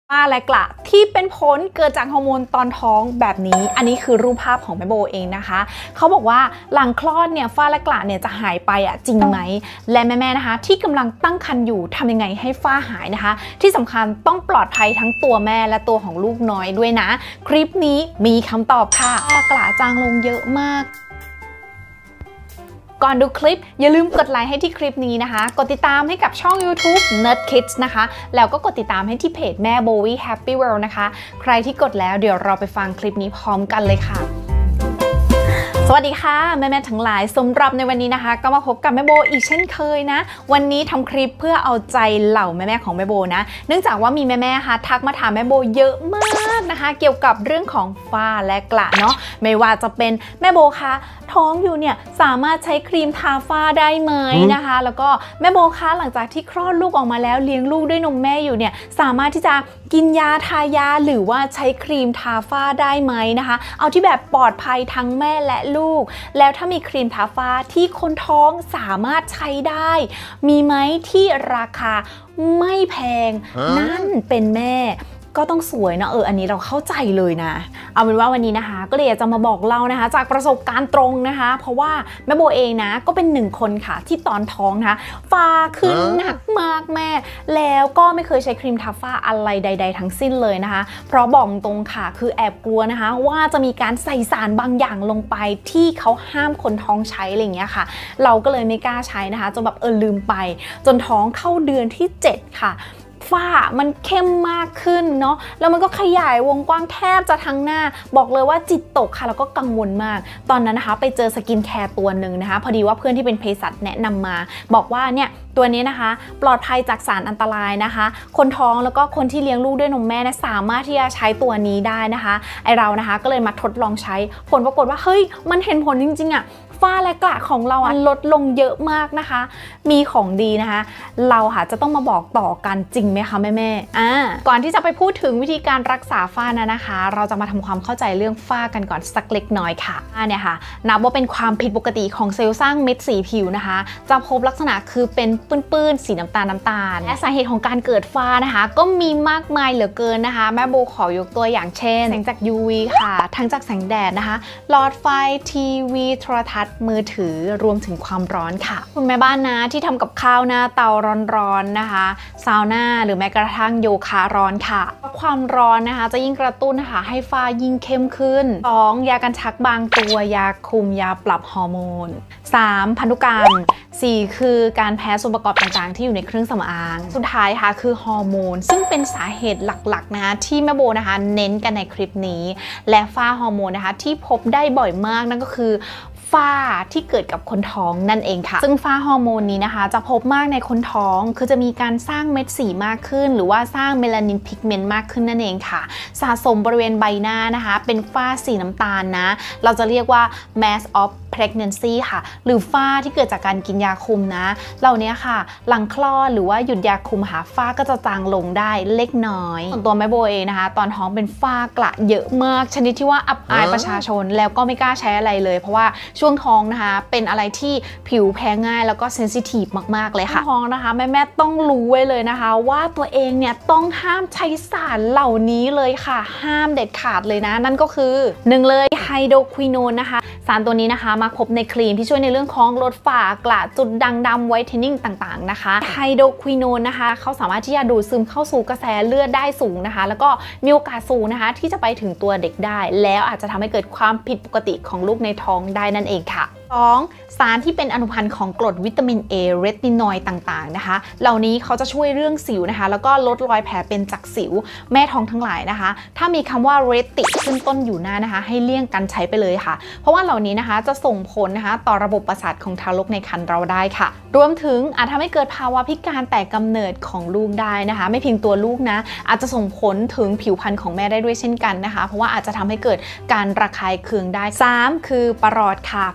ฝ้าและกระที่เป็นผลเกิดจากฮอร์โมนตอนท้องแบบนี้อันนี้คือรูปภาพของแม่โบเองนะคะเขาบอกว่าหลังคลอดเนี่ยฝ้าและกระเนี่ยจะหายไปจริงไหมและแม่ๆนะคะที่กำลังตั้งครรภ์อยู่ทำยังไงให้ฝ้าหายนะคะที่สำคัญต้องปลอดภัยทั้งตัวแม่และตัวของลูกน้อยด้วยนะคลิปนี้มีคำตอบค่ะฝ้ากระจางลงเยอะมากก่อนดูคลิปอย่าลืมกดไลค์ให้ที่คลิปนี้นะคะกดติดตามให้กับช่อง YouTube Nerd Kids นะคะแล้วก็กดติดตามให้ที่เพจแม่โบวี่ Happy World นะคะใครที่กดแล้วเดี๋ยวเราไปฟังคลิปนี้พร้อมกันเลยค่ะสวัสดีค่ะแม่ๆทั้งหลายสำหรับในวันนี้นะคะก็มาพบกับแม่โบอีกเช่นเคยนะวันนี้ทำคลิปเพื่อเอาใจเหล่าแม่ๆของแม่โบนะเนื่องจากว่ามีแม่ๆค่ะทักมาถามแม่โบเยอะมากนะคะเกี่ยวกับเรื่องของฝ้าและกระเนาะไม่ว่าจะเป็นแม่โบคะท้องอยู่เนี่ยสามารถใช้ครีมทาฝ้าได้ไหมนะคะแล้วก็แม่โบคะหลังจากที่คลอดลูกออกมาแล้วเลี้ยงลูกด้วยนมแม่อยู่เนี่ยสามารถที่จะกินยาทายาหรือว่าใช้ครีมทาฝ้าได้ไหมนะคะเอาที่แบบปลอดภัยทั้งแม่และลูกแล้วถ้ามีครีมทาฝ้าที่คนท้องสามารถใช้ได้มีไหมที่ราคาไม่แพงนั่นเป็นแม่ก็ต้องสวยนะอันนี้เราเข้าใจเลยนะเอาเป็นว่าวันนี้นะคะก็เลยอยากจะมาบอกเล่านะคะจากประสบการณ์ตรงนะคะเพราะว่าแม่โบเองนะก็เป็นหนึ่งคนค่ะที่ตอนท้องนะคะฝ้าขึ้นหนักมากแม่แล้วก็ไม่เคยใช้ครีมทาฝ้าอะไรใดๆทั้งสิ้นเลยนะคะเพราะบอกตรงค่ะคือแอบกลัวนะคะว่าจะมีการใส่สารบางอย่างลงไปที่เขาห้ามคนท้องใช้อะไรอย่างเงี้ยค่ะเราก็เลยไม่กล้าใช้นะคะจนแบบลืมไปจนท้องเข้าเดือนที่7ค่ะฝ้ามันเข้มมากขึ้นเนาะแล้วมันก็ขยายวงกว้างแทบจะทั้งหน้าบอกเลยว่าจิตตกค่ะแล้วก็กังวลมากตอนนั้นนะคะไปเจอสกินแคร์ตัวหนึ่งนะคะพอดีว่าเพื่อนที่เป็นเภสัชแนะนำมาบอกว่าเนี่ยตัวนี้นะคะปลอดภัยจากสารอันตรายนะคะคนท้องแล้วก็คนที่เลี้ยงลูกด้วยนมแม่นะสามารถที่จะใช้ตัวนี้ได้นะคะไอเรานะคะก็เลยมาทดลองใช้ผลปรากฏว่าเฮ้ยมันเห็นผลจริงๆฝ้าและกระของเราลดลงเยอะมากนะคะมีของดีนะคะเราค่ะจะต้องมาบอกต่อกันจริงไหมคะแม่ก่อนที่จะไปพูดถึงวิธีการรักษาฝ้านะคะเราจะมาทำความเข้าใจเรื่องฝ้ากันก่อนสักเล็กน้อยค่ะเนี่ยค่ะนับว่าเป็นความผิดปกติของเซลล์สร้างเม็ดสีผิวนะคะจะพบลักษณะคือเป็นปื้นๆสีน้ำตาลและสาเหตุของการเกิดฝ้านะคะก็มีมากมายเหลือเกินนะคะแม่โบขอยกตัวอย่างเช่นแสงจาก UV ค่ะทั้งจากแสงแดดนะคะหลอดไฟทีวีโทรทัศน์มือถือรวมถึงความร้อนค่ะคุณแม่บ้านนะที่ทำกับข้าวหน้าเตาร้อนๆนะคะซาวน่าหรือแม้กระทั่งโยคะร้อนค่ะความร้อนนะคะจะยิ่งกระตุ้นนะคะให้ฝ้ายิ่งเข้มขึ้น 2. ยากันชักบางตัวยาคุมยาปรับฮอร์โมน 3. พันธุกรรม 4. คือการแพ้ส่วนประกอบต่างๆที่อยู่ในเครื่องสำอางสุดท้ายค่ะคือฮอร์โมนซึ่งเป็นสาเหตุหลักๆนะคะที่แม่โบนะคะเน้นกันในคลิปนี้และฝ้าฮอร์โมนนะคะที่พบได้บ่อยมากนั่นก็คือฝ้าที่เกิดกับคนท้องนั่นเองค่ะซึ่งฝ้าฮอร์โมนนี้นะคะจะพบมากในคนท้องคือจะมีการสร้างเม็ดสีมากขึ้นหรือว่าสร้างเมลานินพิกเมนต์มากขึ้นนั่นเองค่ะสะสมบริเวณใบหน้านะคะเป็นฝ้าสีน้ำตาลนะเราจะเรียกว่า mass of pregnancy ค่ะหรือฝ้าที่เกิดจากการกินยาคุมนะเหล่านี้ค่ะหลังคลอดหรือว่าหยุดยาคุมฝ้าก็จะจางลงได้เล็กน้อยส่วนตัวแม่โบเองนะคะตอนท้องเป็นฝ้ากระเยอะมากชนิดที่ว่าอับอายประชาชนแล้วก็ไม่กล้าใช้อะไรเลยเพราะว่าช่วงท้องนะคะเป็นอะไรที่ผิวแพ้ง่ายแล้วก็เซนซิทีฟมากๆเลยค่ะท้องนะคะแม่ต้องรู้ไว้เลยนะคะว่าตัวเองเนี่ยต้องห้ามใช้สารเหล่านี้เลยค่ะห้ามเด็ดขาดเลยนะนั่นก็คือ1เลยไฮโดรควิโนนนะคะสารตัวนี้นะคะมักพบในครีมที่ช่วยในเรื่องของลดฝ้ากระจุดด่างดำไวท์เทนนิ่งต่างๆนะคะไฮโดรควิโนนนะคะเขาสามารถที่จะดูดซึมเข้าสู่กระแสเลือดได้สูงนะคะแล้วก็มีโอกาสสูงนะคะที่จะไปถึงตัวเด็กได้แล้วอาจจะทำให้เกิดความผิดปกติของลูกในท้องได้นั่นเองค่ะ2. สารที่เป็นอนุพันธ์ของกรดวิตามิน A เรตินอยด์ต่างๆนะคะเหล่านี้เขาจะช่วยเรื่องสิวนะคะแล้วก็ลดรอยแผลเป็นจากสิวแม่ท้องทั้งหลายนะคะถ้ามีคำว่าเรติขึ้นต้นอยู่หน้านะคะให้เลี่ยงกันใช้ไปเลยค่ะเพราะว่าเหล่านี้นะคะจะส่งผลนะคะต่อระบบประสาทของทารกในครรภ์เราได้ค่ะรวมถึงอาจทำให้เกิดภาวะพิการแต่กำเนิดของลูกได้นะคะไม่เพียงตัวลูกนะอาจจะส่งผลถึงผิวพรรณของแม่ได้ด้วยเช่นกันนะคะเพราะว่าอาจจะทำให้เกิดการระคายเคืองได้3คือประหลอดค่ะเพราะว่าจะ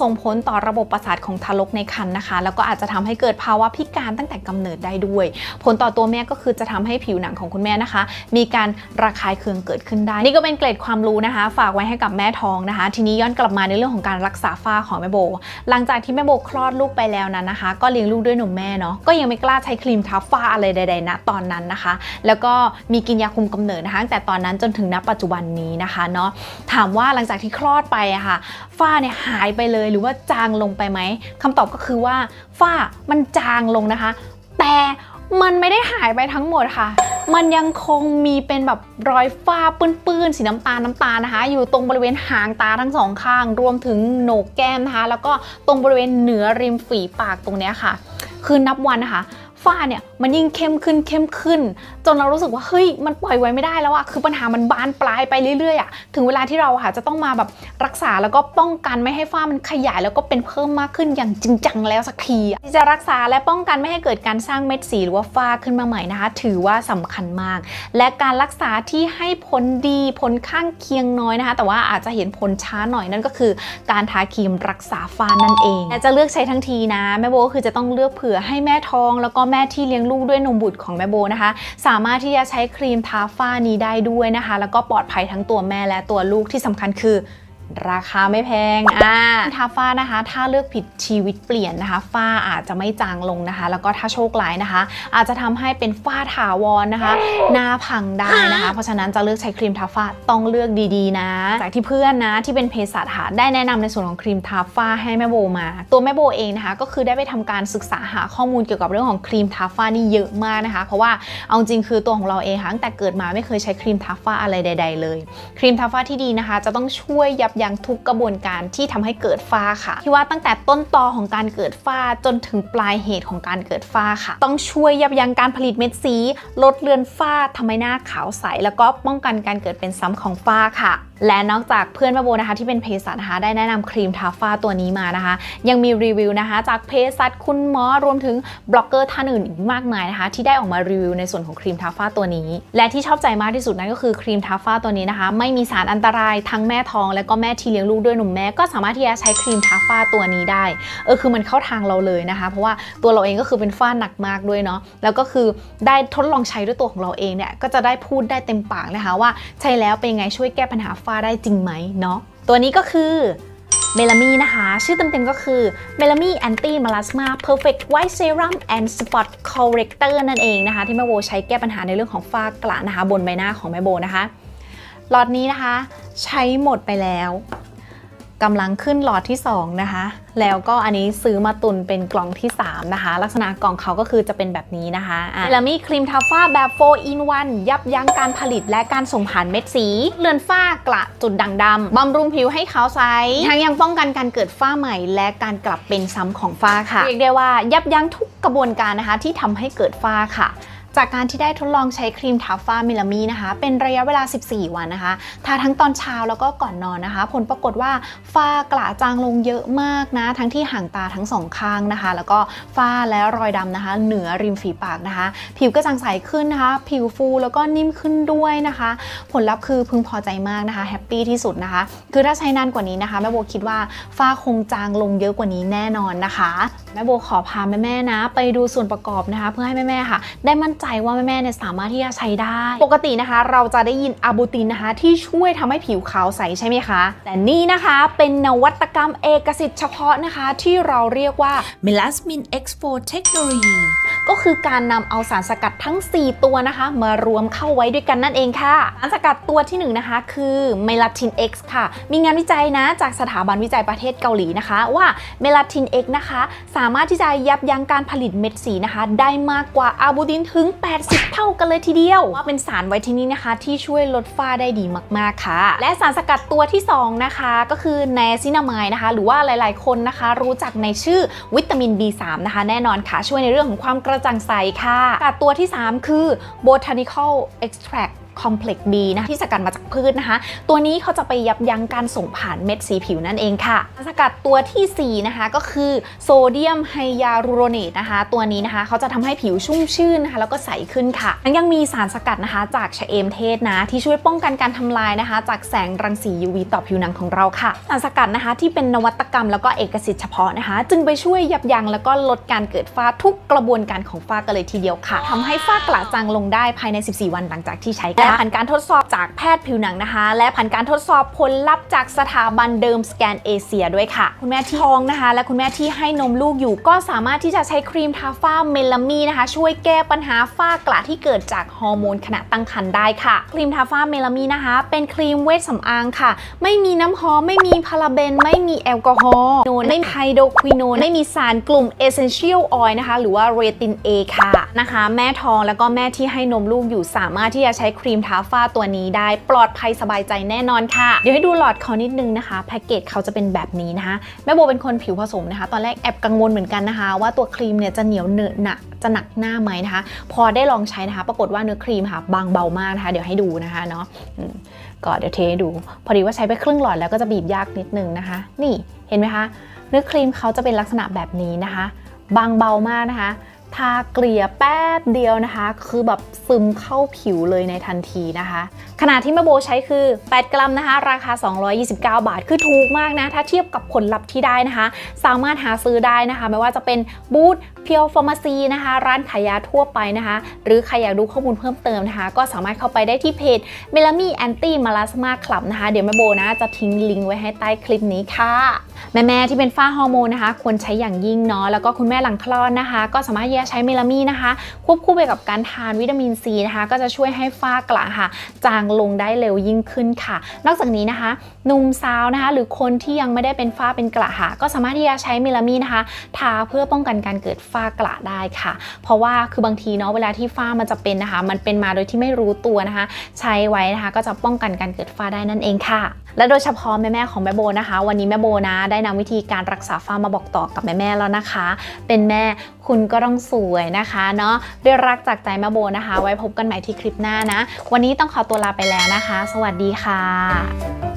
ส่งผลต่อระบบประสาทของทารกในครรภ์นะคะแล้วก็อาจจะทำให้เกิดภาวะพิการตั้งแต่กำเนิดได้ด้วยผลต่อตัวแม่ก็คือจะทำให้ผิวหนังของคุณแม่นะคะมีการระคายเคืองเกิดขึ้นได้นี่ก็เป็นเกร็ดความรู้นะคะฝากไว้ให้กับแม่ท้องนะคะทีนี้ย้อนกลับมาในเรื่องของการรักษาฝ้าของแม่โบหลังจากที่แม่โบคลอดลูกไปแล้วนั้นนะคะก็เลี้ยงลูกด้วยนมแม่เนาะก็ยังไม่กล้าใช้ครีมทาฝ้าอะไรใดๆนะตอนนั้นนะคะแล้วก็มีกินยาคุมกำเนิดนะคะตั้งแต่ตอนนั้นจนถึงณปัจจุบันนี้นะคะเนาะถามว่าหลังจากที่คลอดไปอะค่ะฝ้าเนี่ยหายไปเลยหรือว่าจางลงไปไหมคำตอบก็คือว่าฝ้ามันจางลงนะคะแต่มันไม่ได้หายไปทั้งหมดค่ะมันยังคงมีเป็นแบบรอยฝ้าปื้นๆสีน้ำตาลนะคะอยู่ตรงบริเวณหางตาทั้งสองข้างรวมถึงโหนกแก้มนะคะแล้วก็ตรงบริเวณเหนือริมฝีปากตรงนี้ค่ะคือนับวันนะคะฝ้าเนี่ยมันยิ่งเข้มขึ้นจนเรารู้สึกว่าเฮ้ยมันปล่อยไว้ไม่ได้แล้วอะคือปัญหามันบานปลายไปเรื่อยๆอะถึงเวลาที่เราค่ะจะต้องมาแบบรักษาแล้วก็ป้องกันไม่ให้ฝ้ามันขยายแล้วก็เป็นเพิ่มมากขึ้นอย่างจริงจังแล้วสักทีที่จะรักษาและป้องกันไม่ให้เกิดการสร้างเม็ดสีหรือว่าฝ้าขึ้นมาใหม่นะคะถือว่าสำคัญมากและการรักษาที่ให้ผลดีผลข้างเคียงน้อยนะคะแต่ว่าอาจจะเห็นผลช้าหน่อยนั่นก็คือการทาครีมรักษาฝ้านั่นเองและจะเลือกใช้ทั้งทีนะแม่โบก็คือจะต้องเลือกเผื่อให้แม่ท้องแล้วก็แม่ที่เลี้ยงลูกด้วยนมบุตรของแม่โบนะคะสามารถที่จะใช้ครีมทาฝ้านี้ได้ด้วยนะคะแล้วก็ปลอดภัยทั้งตัวแม่และตัวลูกที่สำคัญคือราคาไม่แพงทาฝ้านะคะถ้าเลือกผิดชีวิตเปลี่ยนนะคะฝ้าอาจจะไม่จางลงนะคะแล้วก็ถ้าโชคร้ายนะคะอาจจะทำให้เป็นฝ้าถาวรนะคะหน้าพังได้นะคะเพราะฉะนั้นจะเลือกใช้ครีมทาฝ้าต้องเลือกดีๆนะจากที่เพื่อนนะที่เป็นเภสัชได้แนะนำในส่วนของครีมทาฝ้าให้แม่โบมาตัวแม่โบเองนะคะก็คือได้ไปทำการศึกษาหาข้อมูลเกี่ยวกับเรื่องของครีมทาฝ้านี่เยอะมากนะคะเพราะว่าเอาจริงคือตัวของเราเองตั้งแต่เกิดมาไม่เคยใช้ครีมทาฝ้าอะไรใดๆเลยครีมทาฝ้าที่ดีนะคะจะต้องช่วยยับยั้งทุกกระบวนการที่ทำให้เกิดฝ้าค่ะที่ว่าตั้งแต่ต้นตอของการเกิดฝ้าจนถึงปลายเหตุของการเกิดฝ้าค่ะต้องช่วยยับยั้งการผลิตเม็ดสีลดเลือนฝ้าทำให้หน้าขาวใสแล้วก็ป้องกันการเกิดเป็นซ้ำของฝ้าค่ะและนอกจากเพื่อนแม่โบนะคะที่เป็นเภสัชนะคะได้แนะนำครีมทาฝ้าตัวนี้มานะคะยังมีรีวิวนะคะจากเภสัชคุณหมอรวมถึงบล็อกเกอร์ท่านอื่นอีกมากมายนะคะที่ได้ออกมารีวิวในส่วนของครีมทาฝ้าตัวนี้และที่ชอบใจมากที่สุดนั่นก็คือครีมทาฝ้าตัวนี้นะคะไม่มีสารอันตรายทั้งแม่ท้องและก็แม่ที่เลี้ยงลูกด้วยนมแม่ก็สามารถที่จะใช้ครีมทาฝ้าตัวนี้ได้คือมันเข้าทางเราเลยนะคะเพราะว่าตัวเราเองก็คือเป็นฝ้าหนักมากด้วยเนาะแล้วก็คือได้ทดลองใช้ด้วยตัวของเราเองเนี่ยก็จะได้พูดได้เต็มปากนะคะว่าใช้แล้วเป็นไงช่วยแก้ปัญหาฝ้าได้จริงไหมเนาะตัวนี้ก็คือเมลามีนะคะชื่อเต็มๆก็คือเมลามีแอนตี้มาลาสมาเพอร์เฟกต์ไวท์เซรั่มแอนด์สปอตคอร์เรคเตอร์นั่นเองนะคะที่แม่โบใช้แก้ปัญหาในเรื่องของฝ้ากระนะคะบนใบหน้าของแม่โบนะคะหลอดนี้นะคะใช้หมดไปแล้วกำลังขึ้นหลอดที่2นะคะแล้วก็อันนี้ซื้อมาตุนเป็นกล่องที่3นะคะลักษณะกล่องเขาก็คือจะเป็นแบบนี้นะคะแล้วมีครีมทาฝ้าแบบ 4 in 1 ยับยั้งการผลิตและการส่งผ่านเม็ดสีเลือนฝ้ากระจุดด่างดำบำรุงผิวให้ขาวใสทั้งยังป้องกันการเกิดฝ้าใหม่และการกลับเป็นซ้ำของฝ้าค่ะเรียกได้ว่ายับยั้งทุกกระบวนการนะคะที่ทำให้เกิดฝ้าค่ะจากการที่ได้ทดลองใช้ครีมทาฝ้าเมลามีนะคะเป็นระยะเวลา14วันนะคะทาทั้งตอนเช้าแล้วก็ก่อนนอนนะคะผลปรากฏว่าฝ้ากระจางลงเยอะมากนะทั้งที่หางตาทั้ง2ข้างนะคะแล้วก็ฝ้าและรอยดำนะคะเหนือริมฝีปากนะคะผิวกระจ่างใสขึ้นนะคะผิวฟูแล้วก็นิ่มขึ้นด้วยนะคะผลลัพธ์คือพึงพอใจมากนะคะแฮปปี้ที่สุดนะคะคือถ้าใช้นานกว่านี้นะคะแม่โบคิดว่าฝ้าคงจางลงเยอะกว่านี้แน่นอนนะคะแม่โบขอพาแม่ๆนะไปดูส่วนประกอบนะคะเพื่อให้แม่ๆค่ะได้มั่นใจว่าแม่ๆเนี่ยสามารถที่จะใช้ได้ปกตินะคะเราจะได้ยินอะบูตินนะคะที่ช่วยทำให้ผิวขาวใสใช่ไหมคะแต่นี่นะคะเป็นนวัตกรรมเอกสิทธิ์เฉพาะนะคะที่เราเรียกว่า Melasmin X4 Technology ก็คือการนำเอาสารสกัดทั้ง4ตัวนะคะมารวมเข้าไว้ด้วยกันนั่นเองค่ะสารสกัดตัวที่1นะคะคือ Melatin X ค่ะมีงานวิจัยนะจากสถาบันวิจัยประเทศเกาหลีนะคะว่า Melatin X นะคะสามารถที่จะยับยั้งการผลิตเม็ดสีนะคะได้มากกว่าอะบูตินถึง80 เท่ากันเลยทีเดียวว่าเป็นสารไวท์เทนนิ่งนะคะที่ช่วยลดฝ้าได้ดีมากๆค่ะและสารสกัดตัวที่2นะคะก็คือไนอาซินามายนะคะหรือว่าหลายๆคนนะคะรู้จักในชื่อวิตามิน B3 นะคะแน่นอนค่ะช่วยในเรื่องของความกระจ่างใสค่ะตัวที่3คือ Botanical Extract Complex B นะที่สกัดมาจากพืชนะคะตัวนี้เขาจะไปยับยั้งการส่งผ่านเม็ดสีผิวนั่นเองค่ะสกัดตัวที่4นะคะก็คือโซเดียมไฮยาลูโรเนตนะคะตัวนี้นะคะเขาจะทำให้ผิวชุ่มชื่นนะคะแล้วก็ใสขึ้นค่ะยังมีสารสกัดนะคะจากชะเอมเทศนะที่ช่วยป้องกันการทำลายนะคะจากแสงรังสี UV ต่อผิวหนังของเราค่ะสารสกัดนะคะที่เป็นนวัตกรรมแล้วก็เอกสิทธิ์เฉพาะนะคะจึงไปช่วยยับยั้งแล้วก็ลดการเกิดฝ้าทุกกระบวนการของฝ้ากันเลยทีเดียวค่ะทำให้ฝ้ากระจางลงได้ภายใน14วันหลังจากที่ใช้และผ่านการทดสอบจากแพทย์ผิวหนังนะคะและผ่านการทดสอบผลลัพธ์จากสถาบันเดิมสแกนเอเชียด้วยค่ะคุณแม่ที่ท้องนะคะและคุณแม่ที่ให้นมลูกอยู่ก็สามารถที่จะใช้ครีมทาฝ้าเมลามีนะคะช่วยแก้ปัญหาฝ้ากระที่เกิดจากฮอร์โมนขณะตั้งครรภ์ได้ค่ะครีมทาฝ้าเมลามีนะคะเป็นครีมเวชสำอางค่ะไม่มีน้ำหอมไม่มีพาราเบนไม่มีแอลกอฮอล์ไม่มีไฮโดรควิโนนไม่มีสารกลุ่ม Essential Oil นะคะหรือว่าเรติน A ค่ะนะคะแม่ท้องแล้วก็แม่ที่ให้นมลูกอยู่สามารถที่จะใช้ครีมทาฝ้าตัวนี้ได้ปลอดภัยสบายใจแน่นอนค่ะเดี๋ยวให้ดูหลอดเขานิดนึงนะคะแพ็กเกจเขาจะเป็นแบบนี้นะคะแม่โบเป็นคนผิวผสมนะคะตอนแรกแอบกังวลเหมือนกันนะคะว่าตัวครีมเนี่ยจะเหนียวเหนอะหนักจะหนักหน้าไหมนะคะพอได้ลองใช้นะคะปรากฏว่าเนื้อครีมค่ะบางเบามากนะคะเดี๋ยวให้ดูนะคะเนาะก็เดี๋ยวเทให้ดูพอดีว่าใช้ไปครึ่งหลอดแล้วก็จะบีบยากนิดนึงนะคะนี่เห็นไหมคะเนื้อครีมเขาจะเป็นลักษณะแบบนี้นะคะบางเบามากนะคะทาเกลี่ยแป๊บเดียวนะคะคือแบบซึมเข้าผิวเลยในทันทีนะคะขนาดที่แม่โบใช้คือ8 กรัมนะคะราคา229 บาทคือถูกมากนะถ้าเทียบกับผลลัพธ์ที่ได้นะคะสามารถหาซื้อได้นะคะไม่ว่าจะเป็นบูธเพียวฟาร์มาซีนะคะร้านขายยาทั่วไปนะคะหรือใครอยากดูข้อมูลเพิ่มเติมนะคะก็สามารถเข้าไปได้ที่เพจเมลามีแอนตี้มาลาสมาคลับนะคะเดี๋ยวแม่โบนะจะทิ้งลิงก์ไว้ให้ใต้คลิปนี้ค่ะแม่ที่เป็นฝ้าฮอร์โมนนะคะควรใช้อย่างยิ่งเนาะแล้วก็คุณแม่หลังคลอดนะคะก็สามารถใช้เมลามีนะคะควบคู่ไปกับการทานวิตามินซีนะคะก็จะช่วยให้ฝ้ากระค่ะจางลงได้เร็วยิ่งขึ้นค่ะนอกจากนี้นะคะหนุ่มสาวนะคะหรือคนที่ยังไม่ได้เป็นฝ้าเป็นกระค่ะก็สามารถที่จะใช้เมลามีนะคะทาเพื่อป้องกันการเกิดฝ้ากระได้ค่ะเพราะว่าคือบางทีเนาะเวลาที่ฝ้ามันจะเป็นนะคะมันเป็นมาโดยที่ไม่รู้ตัวนะคะใช้ไว้นะคะก็จะป้องกันการเกิดฝ้าได้นั่นเองค่ะและโดยเฉพาะแม่ของแม่โบนะคะวันนี้แม่โบนะได้นำวิธีการรักษาฝ้ามาบอกต่อกับแม่แล้วนะคะเป็นแม่คุณก็ต้องสวยนะคะเนาะด้วยรักจากใจแม่โบนะคะไว้พบกันใหม่ที่คลิปหน้านะวันนี้ต้องขอตัวลาไปแล้วนะคะสวัสดีค่ะ